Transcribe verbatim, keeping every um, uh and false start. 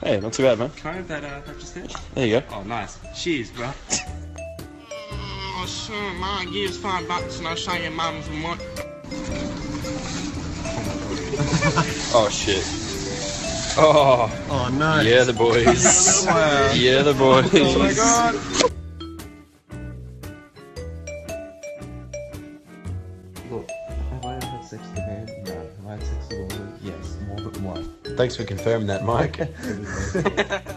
Hey, not too bad, man. Can I have that, uh, that just hit? There you go. Oh, nice. Cheers, bro. Oh, sure, mom, give us five bucks and I'll show your mom some more. Oh, shit. Oh. Oh, no. Yeah, the boys. Yeah, the boys. Oh, my God. Look, have I ever had sex with a man? No. Have I had sex with a woman? Yes, more than one. Thanks for confirming that, Mike.